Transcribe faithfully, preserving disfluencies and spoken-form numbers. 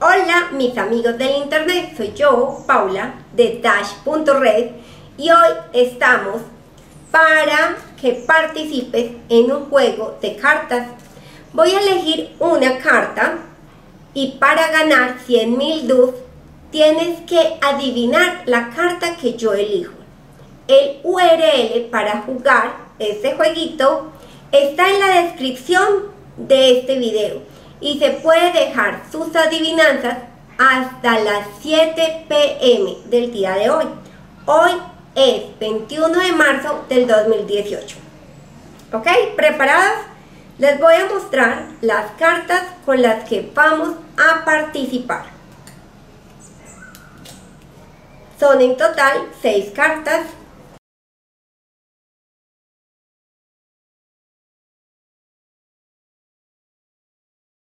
Hola mis amigos del internet, soy yo, Paula, de Dash punto red y hoy estamos para que participes en un juego de cartas. Voy a elegir una carta y para ganar cien mil dust tienes que adivinar la carta que yo elijo. El U R L para jugar este jueguito está en la descripción de este video y se puede dejar sus adivinanzas hasta las siete pe eme del día de hoy. Hoy es veintiuno de marzo del dos mil dieciocho. ¿Ok? ¿Preparadas? Les voy a mostrar las cartas con las que vamos a participar. Son en total seis cartas